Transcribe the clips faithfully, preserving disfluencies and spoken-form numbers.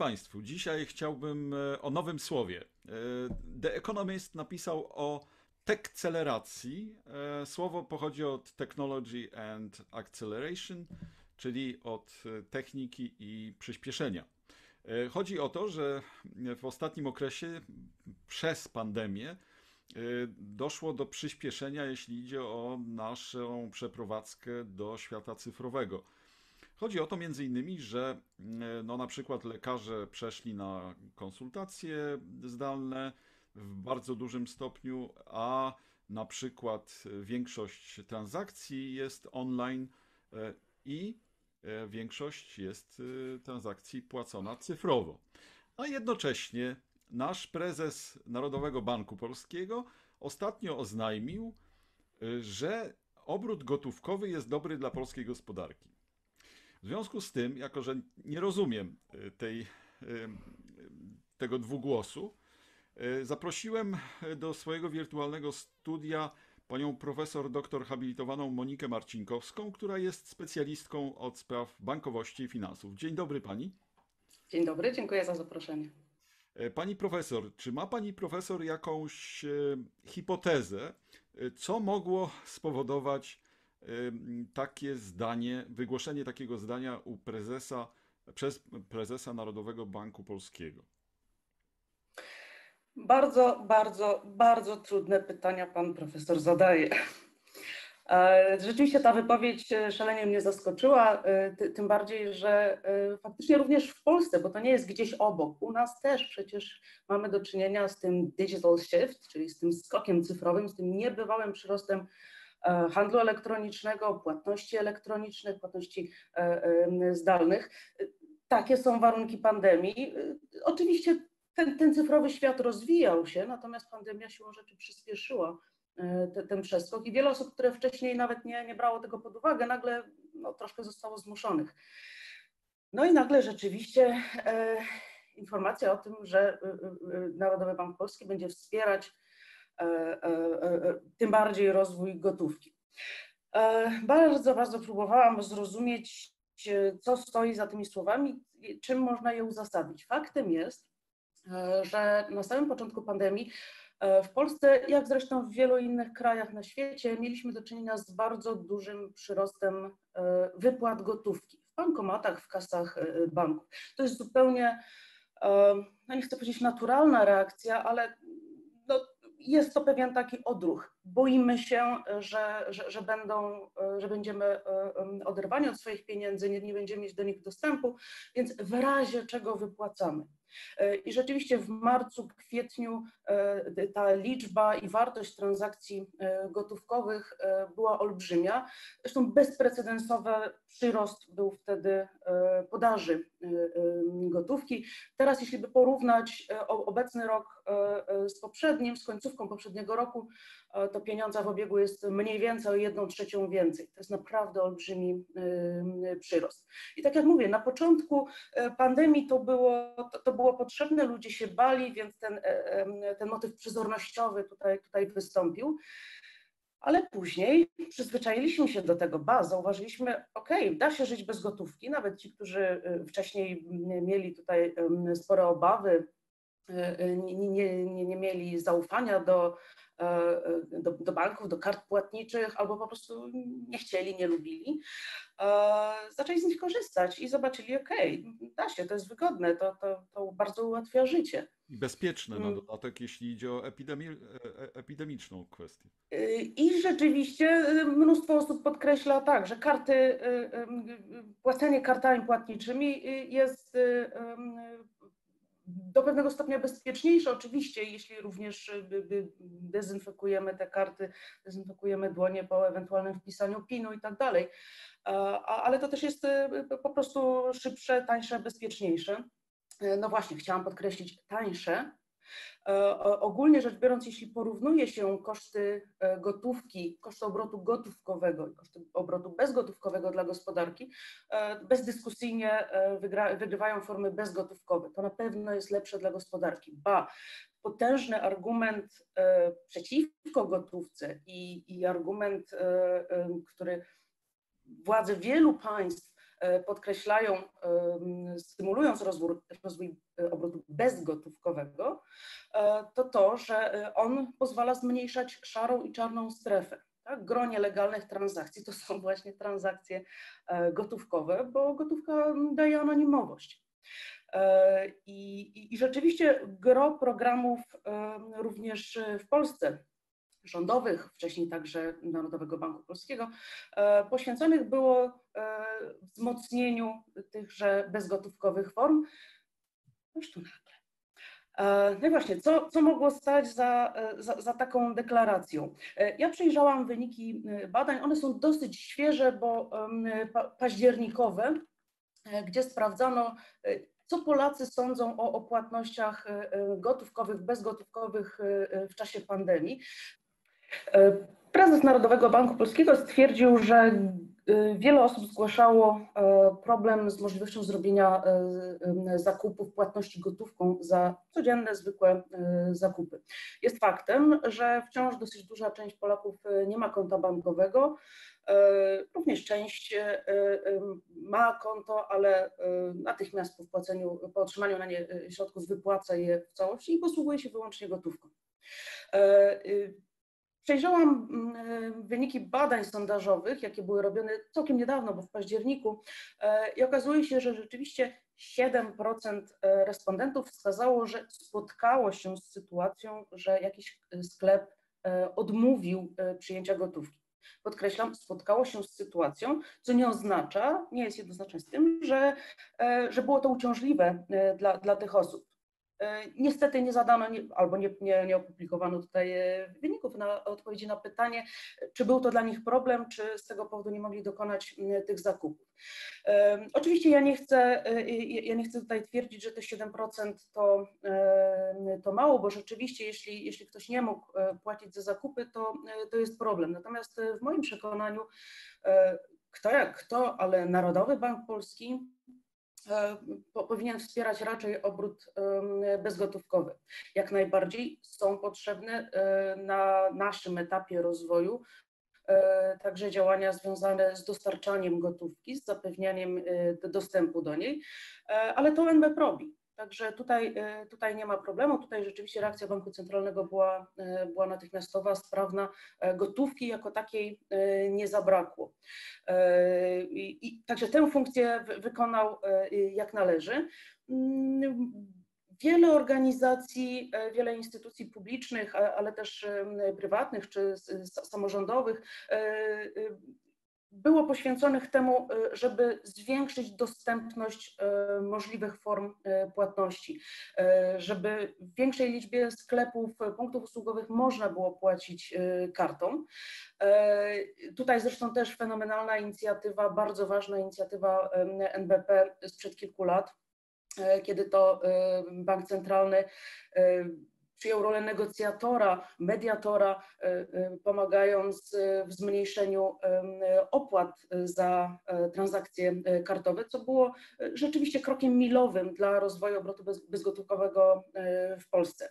Państwu. Dzisiaj chciałbym e, o nowym słowie. E, The Economist napisał o tekceleracji. E, Słowo pochodzi od Technology and Acceleration, czyli od e, techniki i przyspieszenia. E, Chodzi o to, że w ostatnim okresie przez pandemię e, doszło do przyspieszenia, jeśli idzie o naszą przeprowadzkę do świata cyfrowego. Chodzi o to między innymi, że mm, no, na przykład lekarze przeszli na konsultacje zdalne w bardzo dużym stopniu, a na przykład większość transakcji jest online e, i e, większość jest e, transakcji płacona cyfrowo. A jednocześnie nasz prezes Narodowego Banku Polskiego ostatnio oznajmił, e, że obrót gotówkowy jest dobry dla polskiej gospodarki. W związku z tym, jako że nie rozumiem y, tej, y, tego dwugłosu, y, zaprosiłem do swojego wirtualnego studia panią profesor doktor habilitowaną Monikę Marcinkowską, która jest specjalistką od spraw bankowości i finansów. Dzień dobry pani. Dzień dobry, dziękuję za zaproszenie. E, Pani profesor, czy ma pani profesor jakąś e, hipotezę, e, co mogło spowodować e, takie zdanie, wygłoszenie takiego zdania u prezesa, przez prezesa Narodowego Banku Polskiego? Bardzo, bardzo, bardzo trudne pytania pan profesor zadaje. E, Rzeczywiście ta wypowiedź e, szalenie mnie zaskoczyła, e, ty- tym bardziej, że e, faktycznie również w Polsce, bo to nie jest gdzieś obok, u nas też przecież mamy do czynienia z tym digital shift, czyli z tym skokiem cyfrowym, z tym niebywałym przyrostem e, handlu elektronicznego, płatności elektronicznych, płatności e, e, zdalnych. E, Takie są warunki pandemii. E, Oczywiście ten, ten cyfrowy świat rozwijał się, natomiast pandemia siłą rzeczy przyspieszyła e, te, ten przeskok i wiele osób, które wcześniej nawet nie, nie brało tego pod uwagę, nagle no, troszkę zostało zmuszonych. No i nagle rzeczywiście e, informacja o tym, że e, e, Narodowy Bank Polski będzie wspierać e, e, e, tym bardziej rozwój gotówki. E, Bardzo, bardzo próbowałam zrozumieć, e, co stoi za tymi słowami, i czym można je uzasadnić. Faktem jest, e, że na samym początku pandemii e, w Polsce, jak zresztą w wielu innych krajach na świecie, mieliśmy do czynienia z bardzo dużym przyrostem e, wypłat gotówki w bankomatach, w kasach e, banków. To jest zupełnie, e, no nie chcę powiedzieć naturalna reakcja, ale no, jest to pewien taki odruch. Boimy się, że, że, że, będą, że będziemy e, em, oderwani od swoich pieniędzy, nie, nie będziemy mieć do nich dostępu, więc w razie czego wypłacamy. E, I rzeczywiście w marcu, kwietniu e, ta liczba i wartość transakcji e, gotówkowych e, była olbrzymia. Zresztą bezprecedensowy przyrost był wtedy e, podaży e, e, gotówki. Teraz, jeśli by porównać e, o- obecny rok e, e, z poprzednim, z końcówką poprzedniego roku, e, to pieniądza w obiegu jest mniej więcej o jedną trzecią więcej. To jest naprawdę olbrzymi e, przyrost. I tak jak mówię, na początku e, pandemii to było, to, to było potrzebne, ludzie się bali, więc ten, e, e, ten motyw przezornościowy tutaj, tutaj wystąpił. Ale później przyzwyczailiśmy się do tego, ba, zauważyliśmy, okej, da się żyć bez gotówki, nawet ci, którzy y, wcześniej m, mieli tutaj em, spore obawy, y, y, nie, nie, nie, nie mieli zaufania do, e, e, do, do banków, do kart płatniczych, albo po prostu nie chcieli, nie lubili, e, zaczęli z nich korzystać i zobaczyli, okej, da się, to jest wygodne, to, to, to bardzo ułatwia życie. I bezpieczne na Mm. dodatek, jeśli idzie o epidemi e- e- epidemiczną kwestię. Y, I rzeczywiście y, mnóstwo osób podkreśla tak, że karty, y, y, y, płacenie kartami płatniczymi y, jest y, y, do pewnego stopnia bezpieczniejsze, oczywiście, jeśli również y, y, y, dezynfekujemy te karty, dezynfekujemy dłonie po ewentualnym wpisaniu pinu i tak dalej. A- Ale to też jest y, y, po prostu szybsze, tańsze, bezpieczniejsze. Y, No właśnie, chciałam podkreślić tańsze. E, Ogólnie rzecz biorąc, jeśli porównuje się koszty e, gotówki, koszty obrotu gotówkowego i koszty obrotu bezgotówkowego dla gospodarki, e, bezdyskusyjnie e, wygra, wygrywają formy bezgotówkowe. To na pewno jest lepsze dla gospodarki. Ba, potężny argument e, przeciwko gotówce i, i argument, e, e, który władze wielu państw podkreślają, stymulując rozwój, rozwój obrotu bezgotówkowego, to to, że on pozwala zmniejszać szarą i czarną strefę. Tak? Gro nielegalnych transakcji to są właśnie transakcje gotówkowe, bo gotówka daje anonimowość. I, i, i rzeczywiście gro programów również w Polsce, rządowych, wcześniej także Narodowego Banku Polskiego, poświęconych było wzmocnieniu tychże bezgotówkowych form. Już tu nagle. No i właśnie, co, co mogło stać za, za, za taką deklaracją? Ja przejrzałam wyniki badań, one są dosyć świeże, bo pa, październikowe, gdzie sprawdzano, co Polacy sądzą o, o płatnościach gotówkowych, bezgotówkowych w czasie pandemii. Prezes Narodowego Banku Polskiego stwierdził, że wiele osób zgłaszało problem z możliwością zrobienia zakupów, płatności gotówką za codzienne, zwykłe zakupy. Jest faktem, że wciąż dosyć duża część Polaków nie ma konta bankowego. Również część ma konto, ale natychmiast po wpłaceniu, po otrzymaniu na nie środków wypłaca je w całości i posługuje się wyłącznie gotówką. Przejrzałam wyniki badań sondażowych, jakie były robione całkiem niedawno, bo w październiku, i okazuje się, że rzeczywiście siedem procent respondentów wskazało, że spotkało się z sytuacją, że jakiś sklep odmówił przyjęcia gotówki. Podkreślam, spotkało się z sytuacją, co nie oznacza, nie jest jednoznaczne z tym, że, że było to uciążliwe dla, dla tych osób. Niestety nie zadano nie, albo nie, nie, nie opublikowano tutaj wyników na odpowiedzi na pytanie, czy był to dla nich problem, czy z tego powodu nie mogli dokonać tych zakupów. Oczywiście ja nie chcę, ja nie chcę tutaj twierdzić, że te siedem procent to, to mało, bo rzeczywiście jeśli, jeśli ktoś nie mógł płacić za zakupy, to, to jest problem. Natomiast w moim przekonaniu kto jak kto, ale Narodowy Bank Polski powinien wspierać raczej obrót bezgotówkowy. Jak najbardziej są potrzebne na naszym etapie rozwoju także działania związane z dostarczaniem gotówki, z zapewnianiem dostępu do niej, ale to N B P robi. Także tutaj, tutaj nie ma problemu, tutaj rzeczywiście reakcja Banku Centralnego była, była natychmiastowa, sprawna, gotówki jako takiej nie zabrakło. I, i także tę funkcję wykonał jak należy. Wiele organizacji, wiele instytucji publicznych, ale też prywatnych czy samorządowych było poświęconych temu, żeby zwiększyć dostępność możliwych form płatności, żeby w większej liczbie sklepów, punktów usługowych można było płacić kartą. Tutaj zresztą też fenomenalna inicjatywa, bardzo ważna inicjatywa N B P sprzed kilku lat, kiedy to Bank Centralny przyjął rolę negocjatora, mediatora, pomagając w zmniejszeniu opłat za transakcje kartowe, co było rzeczywiście krokiem milowym dla rozwoju obrotu bez, bezgotówkowego w Polsce.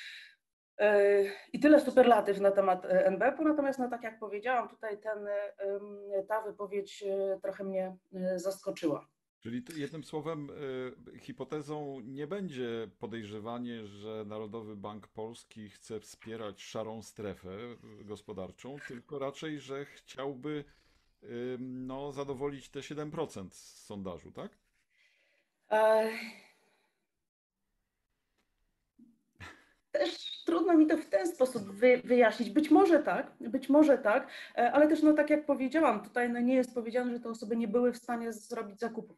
I tyle superlatyw na temat N B P-u, natomiast no, tak jak powiedziałam, tutaj ten, ta wypowiedź trochę mnie zaskoczyła. Czyli jednym słowem, hipotezą nie będzie podejrzewanie, że Narodowy Bank Polski chce wspierać szarą strefę gospodarczą, tylko raczej, że chciałby no, zadowolić te siedem procent z sondażu, tak? E... Też trudno mi to w ten sposób wy, wyjaśnić. Być może tak, być może tak, ale też no tak jak powiedziałam, tutaj no nie jest powiedziane, że te osoby nie były w stanie zrobić zakupów.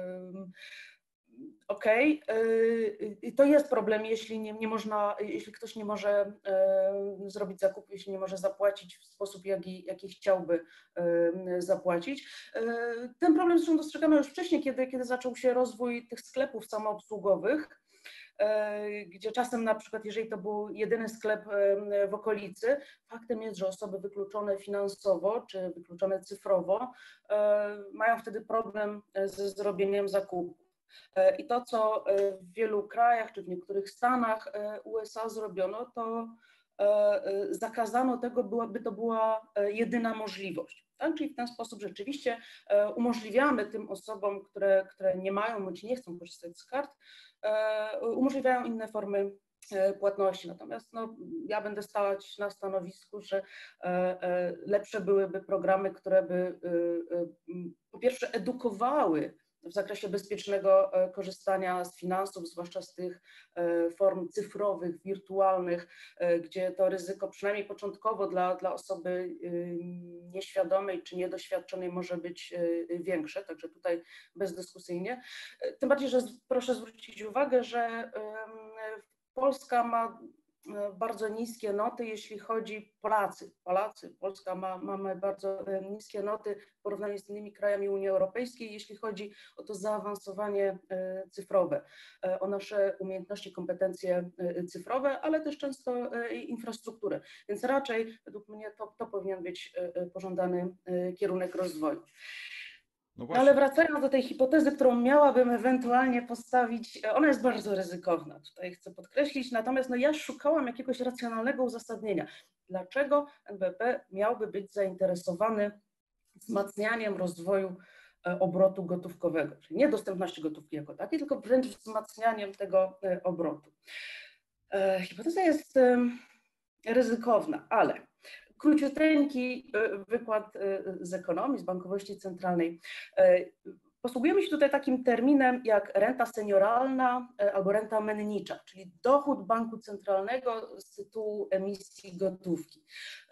Okej, okay. To jest problem, jeśli nie, nie można, jeśli ktoś nie może zrobić zakupu, jeśli nie może zapłacić w sposób, jaki, jaki chciałby zapłacić. Ten problem zresztą dostrzegano już wcześniej, kiedy, kiedy zaczął się rozwój tych sklepów samoobsługowych, gdzie czasem na przykład, jeżeli to był jedyny sklep w okolicy, faktem jest, że osoby wykluczone finansowo czy wykluczone cyfrowo mają wtedy problem ze zrobieniem zakupu. I to, co w wielu krajach czy w niektórych stanach U S A zrobiono, to zakazano tego, by to była jedyna możliwość. Tak? Czyli w ten sposób rzeczywiście umożliwiamy tym osobom, które, które nie mają bądź nie chcą korzystać z kart, umożliwiają inne formy płatności. Natomiast no, ja będę stać na stanowisku, że lepsze byłyby programy, które by po pierwsze edukowały w zakresie bezpiecznego korzystania z finansów, zwłaszcza z tych form cyfrowych, wirtualnych, gdzie to ryzyko przynajmniej początkowo dla, dla osoby nieświadomej czy niedoświadczonej może być większe, także tutaj bezdyskusyjnie. Tym bardziej, że proszę zwrócić uwagę, że Polska ma bardzo niskie noty, jeśli chodzi Polacy, Polacy, Polska ma, mamy bardzo niskie noty w porównaniu z innymi krajami Unii Europejskiej, jeśli chodzi o to zaawansowanie cyfrowe, o nasze umiejętności, kompetencje cyfrowe, ale też często infrastrukturę, więc raczej według mnie to, to powinien być pożądany kierunek rozwoju. No ale wracając do tej hipotezy, którą miałabym ewentualnie postawić, ona jest bardzo ryzykowna, tutaj chcę podkreślić, natomiast no ja szukałam jakiegoś racjonalnego uzasadnienia, dlaczego N B P miałby być zainteresowany wzmacnianiem rozwoju obrotu gotówkowego, czyli nie dostępności gotówki jako takiej, tylko wręcz wzmacnianiem tego obrotu. Hipoteza jest ryzykowna, ale króciuteńki wykład z ekonomii, z bankowości centralnej. Posługujemy się tutaj takim terminem jak renta senioralna albo renta mennicza, czyli dochód banku centralnego z tytułu emisji gotówki.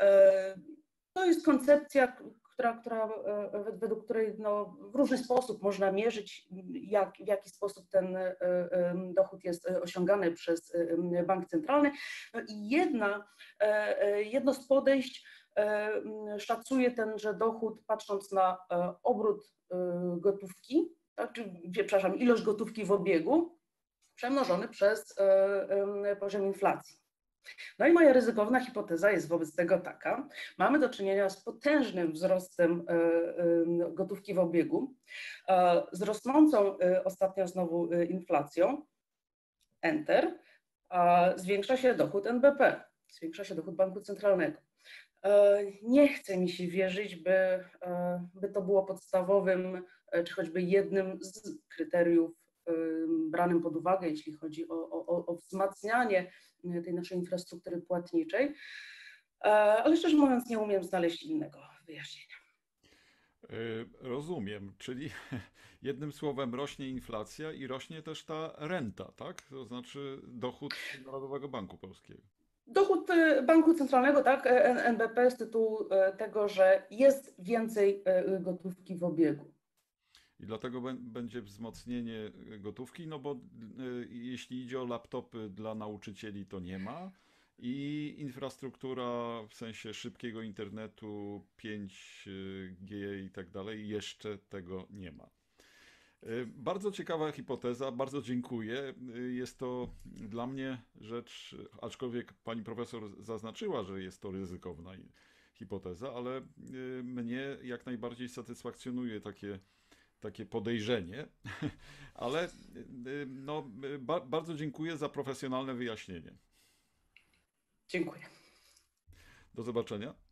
To jest koncepcja, która, która, według której no, w różny sposób można mierzyć, jak, w jaki sposób ten dochód jest osiągany przez bank centralny. No i jedna, jedno z podejść szacuje tenże dochód, patrząc na obrót gotówki, tak, czy, przepraszam, ilość gotówki w obiegu, przemnożony przez poziom inflacji. No i moja ryzykowna hipoteza jest wobec tego taka: mamy do czynienia z potężnym wzrostem gotówki w obiegu, z rosnącą ostatnio znowu inflacją, enter, zwiększa się dochód N B P, zwiększa się dochód banku centralnego. Nie chce mi się wierzyć, by, by to było podstawowym, czy choćby jednym z kryteriów branym pod uwagę, jeśli chodzi o, o, o wzmacnianie tej naszej infrastruktury płatniczej, ale szczerze mówiąc nie umiem znaleźć innego wyjaśnienia. Rozumiem, czyli jednym słowem rośnie inflacja i rośnie też ta renta, tak? To znaczy dochód Narodowego Banku Polskiego. Dochód Banku Centralnego, tak, N B P z tytułu tego, że jest więcej gotówki w obiegu. I dlatego będzie wzmocnienie gotówki, no bo jeśli idzie o laptopy dla nauczycieli, to nie ma. I infrastruktura w sensie szybkiego internetu, pięć G i tak dalej, jeszcze tego nie ma. Bardzo ciekawa hipoteza, bardzo dziękuję. Jest to dla mnie rzecz, aczkolwiek pani profesor zaznaczyła, że jest to ryzykowna hipoteza, ale mnie jak najbardziej satysfakcjonuje takie, takie podejrzenie, ale no, ba bardzo dziękuję za profesjonalne wyjaśnienie. Dziękuję. Do zobaczenia.